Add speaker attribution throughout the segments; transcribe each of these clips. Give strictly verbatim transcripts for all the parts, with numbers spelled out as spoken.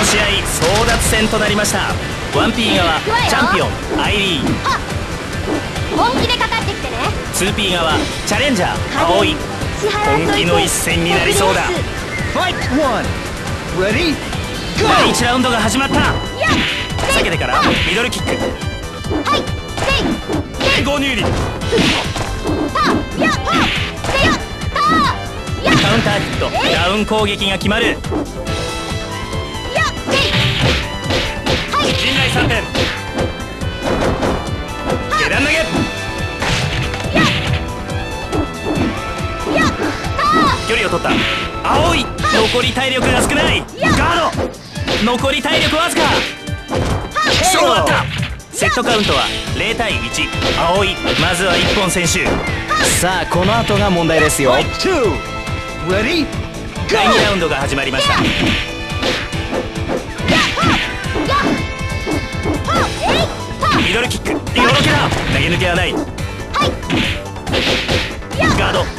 Speaker 1: 試合争奪戦となりました。 ワンピー 側チャンピオンアイリーン、
Speaker 2: 本気でかかってきてね。
Speaker 1: ツーピー 側チャレンジャー葵。本気の一戦になりそうだ。だいいちラウンドが始まった。避けてからミドルキック。連合入輪。カウンターヒット、ダウン攻撃が決まる。陣内さんてん、下段投げ。距離を取った青い。残り体力が少ない。ガード。残り体力わずか。勝負あった。セットカウントはゼロたいいち。青い。まずはいっぽん先取。
Speaker 3: さあこの後が問題ですよ。
Speaker 1: だいにラウンドが始まりました。ミドルキック、よろけだ。投げ抜けはない。ガード。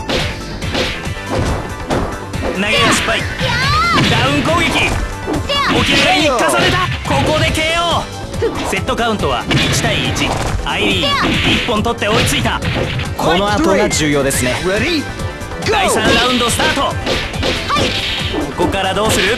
Speaker 1: 投げが失敗。ダウン攻撃。起き上がりに重ねた。ここで ケーオー。 セットカウントはいちたいいち。アイリーンいっぽん取って追いついた。
Speaker 3: この後が重要ですね。
Speaker 1: だいさんラウンドスタート。ここからどうする。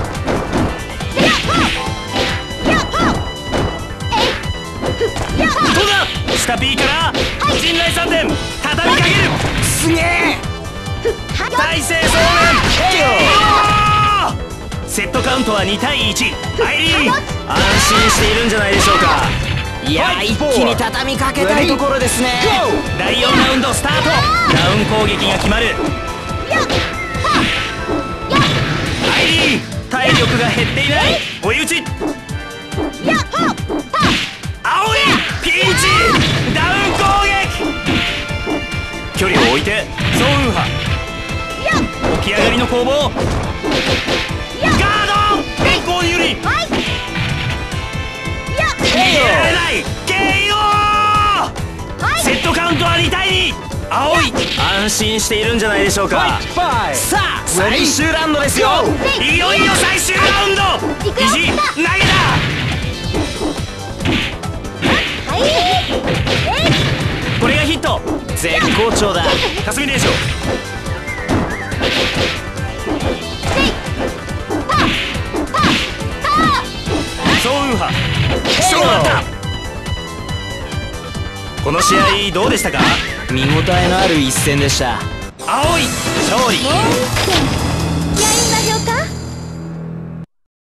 Speaker 1: どうだ。下 P から陣内さんてん、畳みかける。すげえ。大勢正面 ケーオー。 セットカウントはにたいいち。アイリーン安心しているんじゃないでしょうか。
Speaker 3: いや一気に畳みかけたいところですね。
Speaker 1: だいよんラウンドスタート。ダウン攻撃が決まる。アイリーン体力が減っていない。追い打ち。青いピンチ。ダウン攻撃。距離を置いてゾーン波。起き上がりの攻防。ガード。変更有利。逃げられない。 ケーオー。 セットカウントはにたいに。青い安心しているんじゃないでしょうか。
Speaker 3: さあ最終ラウンドですよ。
Speaker 1: いよいよ最終ラウンド。肘投げだ。これがヒット。
Speaker 3: 絶好調だ。
Speaker 1: 霞練習。総運波。勝負だった。この試合どうでしたか。
Speaker 3: 見応えのある一戦でした。
Speaker 1: 青い勝利。